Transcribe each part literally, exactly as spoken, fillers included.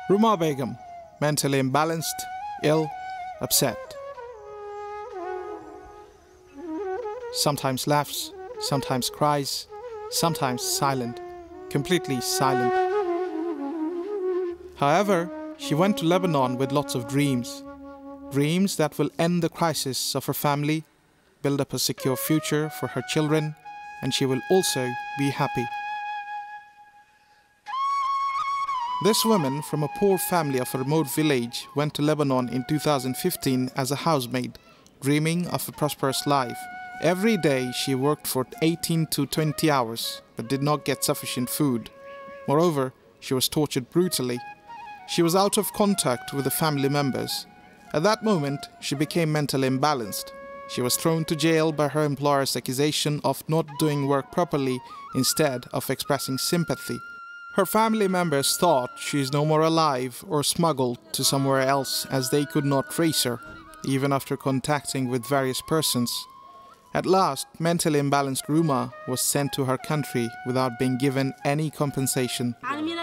Ruma Begum, mentally imbalanced, ill, upset. Sometimes laughs, sometimes cries, sometimes silent, completely silent. However, she went to Lebanon with lots of dreams. Dreams that will end the crisis of her family, build up a secure future for her children, and she will also be happy. This woman from a poor family of a remote village went to Lebanon in two thousand fifteen as a housemaid, dreaming of a prosperous life. Every day she worked for eighteen to twenty hours, but did not get sufficient food. Moreover, she was tortured brutally. She was out of contact with the family members. At that moment, she became mentally imbalanced. She was thrown to jail by her employer's accusation of not doing work properly instead of expressing sympathy. Her family members thought she is no more alive or smuggled to somewhere else as they could not trace her, even after contacting with various persons. At last, mentally imbalanced Ruma was sent to her country without being given any compensation.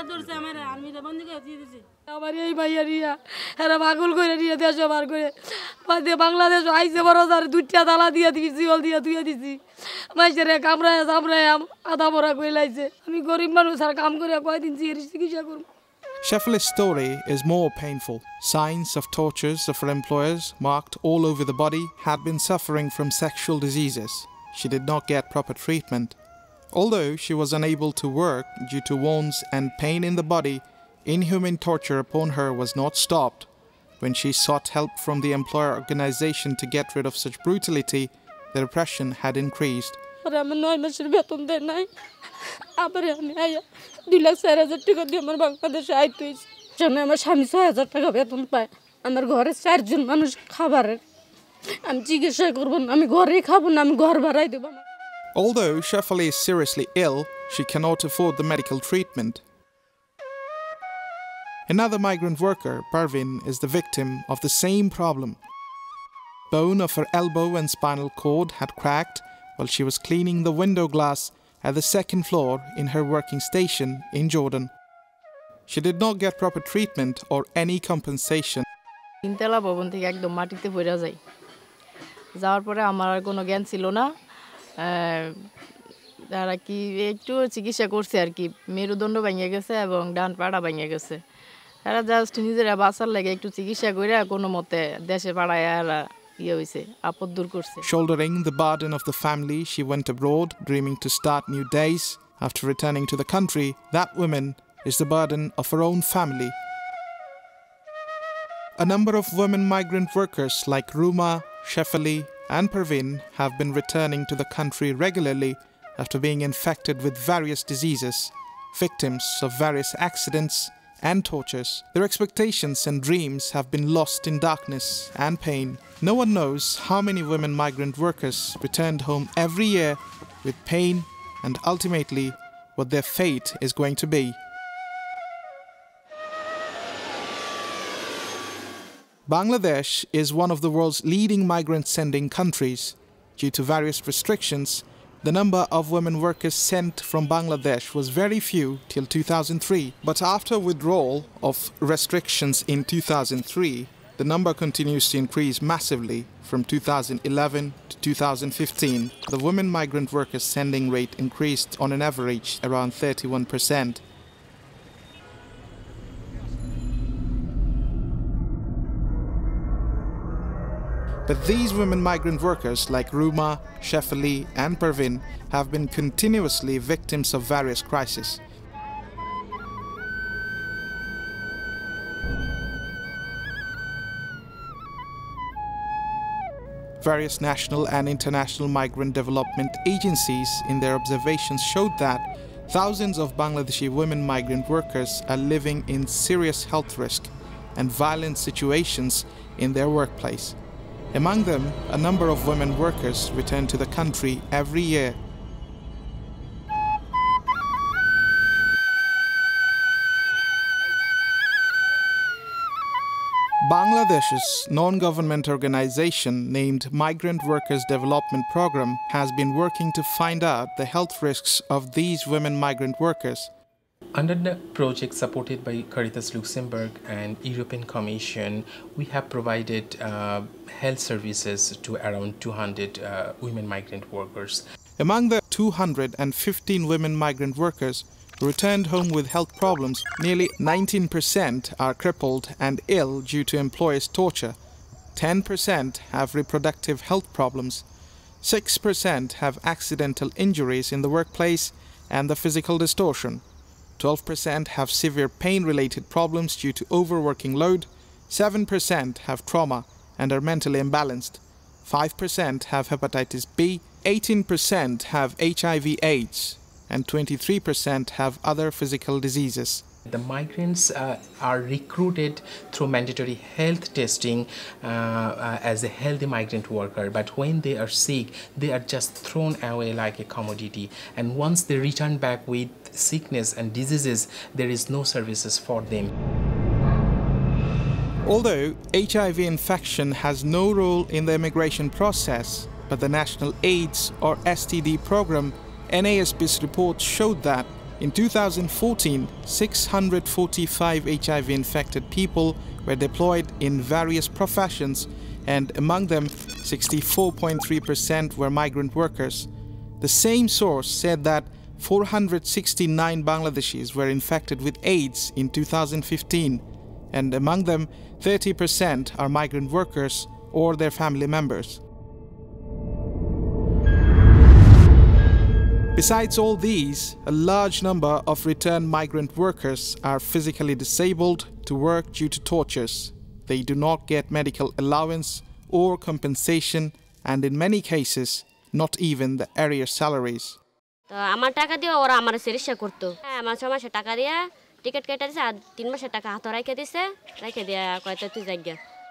Shefali's story is more painful. Signs of tortures of her employers, marked all over the body, had been suffering from sexual diseases. She did not get proper treatment. Although she was unable to work due to wounds and pain in the body, inhuman torture upon her was not stopped. When she sought help from the employer organization to get rid of such brutality, the repression had increased. Although Shefali is seriously ill, she cannot afford the medical treatment. Another migrant worker, Parveen, is the victim of the same problem. Bone of her elbow and spinal cord had cracked while she was cleaning the window glass at the second floor in her working station in Jordan. She did not get proper treatment or any compensation. তিনতলা ভবন থেকে একদম মাটিতে পড়ে যাই যাওয়ার পরে আমার আর কোনো জ্ঞান ছিল না তারা কি একটু চিকিৎসা করছে আর কি মেরুদণ্ড ভেঙে গেছে এবং ডান পাটা ভেঙে গেছে তারা জাস্ট নিজেরা বাঁচার লাগে একটু চিকিৎসা করে কোনো মতে দেশে পাড়ায় এরা ইয়ে হইছে আপদ দূর করছে. Shouldering the burden of the family, she went abroad, dreaming to start new days. After returning to the country, that woman is the burden of her own family. A number of women migrant workers like Ruma, Shefali and Parveen have been returning to the country regularly after being infected with various diseases, victims of various accidents and tortures. Their expectations and dreams have been lost in darkness and pain. No one knows how many women migrant workers returned home every year with pain and ultimately what their fate is going to be. Bangladesh is one of the world's leading migrant-sending countries. Due to various restrictions, the number of women workers sent from Bangladesh was very few till two thousand three. But after withdrawal of restrictions in two thousand three, the number continues to increase massively from two thousand eleven to two thousand fifteen. The women migrant workers sending rate increased on an average around thirty-one percent. But these women migrant workers like Ruma, Shefali and Parveen have been continuously victims of various crises. Various national and international migrant development agencies in their observations showed that thousands of Bangladeshi women migrant workers are living in serious health risk and violent situations in their workplace. Among them, a number of women workers return to the country every year. Bangladesh's non-government organization named Migrant Workers Development Program has been working to find out the health risks of these women migrant workers. Under the project supported by Caritas Luxembourg and European Commission, we have provided uh, health services to around two hundred uh, women migrant workers. Among the two hundred fifteen women migrant workers who returned home with health problems, nearly nineteen percent are crippled and ill due to employers' torture, ten percent have reproductive health problems, six percent have accidental injuries in the workplace and the physical distortion, twelve percent have severe pain-related problems due to overworking load, seven percent have trauma and are mentally imbalanced, five percent have hepatitis B, eighteen percent have H I V AIDS, and twenty-three percent have other physical diseases. The migrants uh, are recruited through mandatory health testing uh, uh, as a healthy migrant worker, but when they are sick, they are just thrown away like a commodity. And once they return back with sickness and diseases, there is no services for them. Although H I V infection has no role in the immigration process, but the National AIDS or S T D program, N A S B's report showed that in two thousand fourteen, six hundred forty-five H I V-infected people were deployed in various professions, and among them, sixty-four point three percent were migrant workers. The same source said that four hundred sixty-nine Bangladeshis were infected with AIDS in two thousand fifteen, and among them, thirty percent are migrant workers or their family members. Besides all these, a large number of returned migrant workers are physically disabled to work due to tortures. They do not get medical allowance or compensation, and in many cases, not even the arrear salaries. আমার টাকা দিয়ে ওরা আমার চিকিৎসা করতো হ্যাঁ আমার ছয় মাসের টাকা দিয়া টিকিট কেটে দিছে আর তিন মাসের টাকা হাতে রেখে দিছে রেখে দিয়া কয়টা তুই যাইগা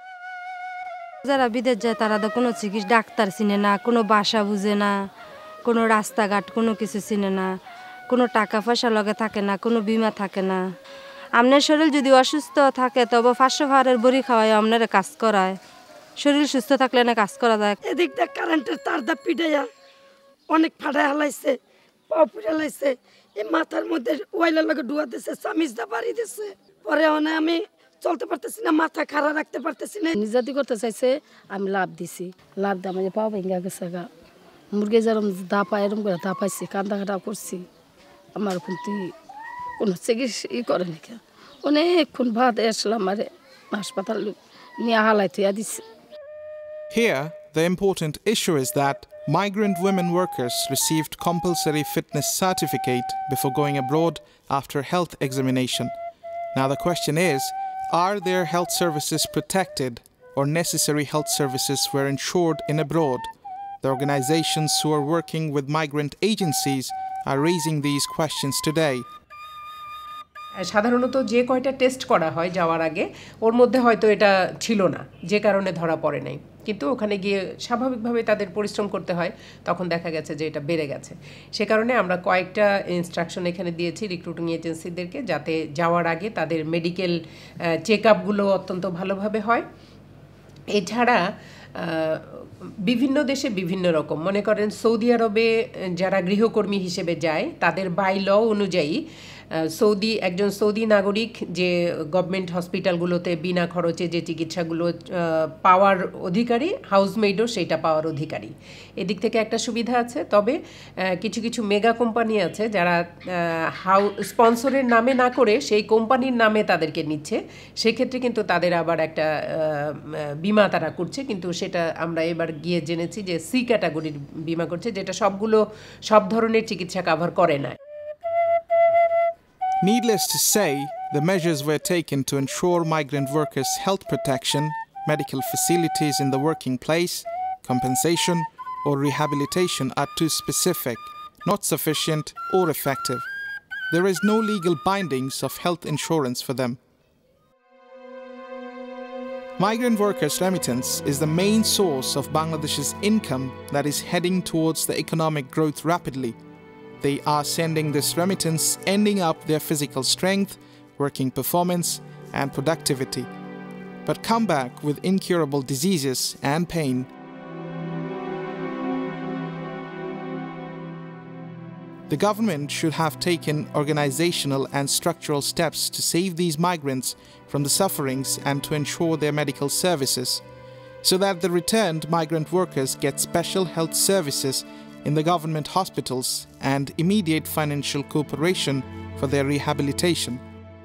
যারা বিদেশ যায় তারা তো কোনো চিকিৎসা ডাক্তার চিনে না কোনো ভাষা বুঝে না কোনো রাস্তাঘাট কোনো কিছু চিনে না কোনো টাকা পয়সা লগে থাকে না কোনো বীমা থাকে না আপনার শরীর যদি অসুস্থ থাকে তবে পাঁচশো ভাড়ের বড়ি খাওয়ায় আপনারা কাজ করায় শরীর সুস্থ থাকলে না কাজ করা যায় এদিক দিয়ে কারেন্টের তার দা পিটাইয়া অনেক ফাটায় হালাইছে পাও পুড়ে হালাইছে এই মাথার মধ্যে ওয়াইলার লগে ডুয়া দিছে সামিজ দা বাড়ি দিছে পরে অনে আমি চলতে পারতেছি না মাথা খাড়া রাখতে পারতেছি না নিজাতি করতে চাইছে আমি লাভ দিছি লাভ দিয়ে আমাদের পাও ভেঙে গেছে গা মুরগি যেরকম দা পায় এরকম করে দা পাইছি কান্দা কাটা করছি আমার কিন্তু কোনো চিকিৎসা ই করে নাকি অনেকক্ষণ ভাত আসলাম আমার হাসপাতাল নিয়ে হালাই থুয়া দিছে Here, the important issue is that migrant women workers received compulsory fitness certificate before going abroad after health examination. Now the question is, are their health services protected or necessary health services were ensured in abroad? The organizations who are working with migrant agencies are raising these questions today. সাধারণত যে কয়টা test করা হয় যাওয়ার আগে ওর মধ্যে হয়তো এটা ছিল না যে কারণে ধরা পড়ে নাই কিন্তু ওখানে গিয়ে স্বাভাবিকভাবে তাদের পরিশ্রম করতে হয় তখন দেখা গেছে যে এটা বেড়ে গেছে সে কারণে আমরা কয়েকটা ইনস্ট্রাকশন এখানে দিয়েছি রিক্রুটিং এজেন্সিদেরকে যাতে যাওয়ার আগে তাদের মেডিকেল চেকআপগুলো অত্যন্ত ভালোভাবে হয় এছাড়া বিভিন্ন দেশে বিভিন্ন রকম মনে করেন সৌদি আরবে যারা গৃহকর্মী হিসেবে যায় তাদের বাই ল অনুযায়ী সৌদি একজন সৌদি নাগরিক যে গভর্নমেন্ট হসপিটালগুলোতে বিনা খরচে যে চিকিৎসাগুলো পাওয়ার অধিকারী হাউসমেইডও সেটা পাওয়ার অধিকারী এদিক থেকে একটা সুবিধা আছে তবে কিছু কিছু মেগা কোম্পানি আছে যারা হাউ স্পন্সরের নামে না করে সেই কোম্পানির নামে তাদেরকে নিচ্ছে সেক্ষেত্রে কিন্তু তাদের আবার একটা বিমা তারা করছে কিন্তু সেটা আমরা এবার গিয়ে জেনেছি যে সি ক্যাটাগরির বিমা করছে যেটা সবগুলো সব ধরনের চিকিৎসা কভার করে না Needless to say, the measures were taken to ensure migrant workers' health protection, medical facilities in the working place, compensation, or rehabilitation are too specific, not sufficient, or effective. There is no legal bindings of health insurance for them. Migrant workers' remittance is the main source of Bangladesh's income that is heading towards the economic growth rapidly. They are sending this remittance, ending up their physical strength, working performance, and productivity, but come back with incurable diseases and pain. The government should have taken organizational and structural steps to save these migrants from the sufferings and to ensure their medical services, so that the returned migrant workers get special health services in the government hospitals and immediate financial cooperation for their rehabilitation.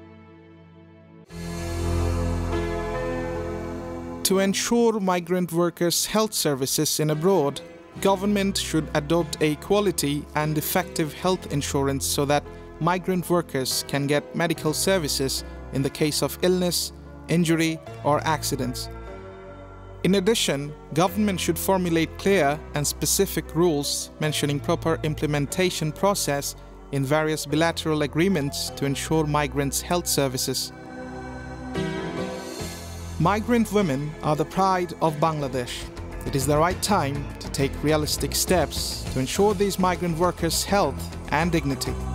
To ensure migrant workers' health services in abroad, government should adopt a quality and effective health insurance so that migrant workers can get medical services in the case of illness, injury, or accidents. In addition, government should formulate clear and specific rules mentioning proper implementation process in various bilateral agreements to ensure migrants' health services. Migrant women are the pride of Bangladesh. It is the right time to take realistic steps to ensure these migrant workers' health and dignity.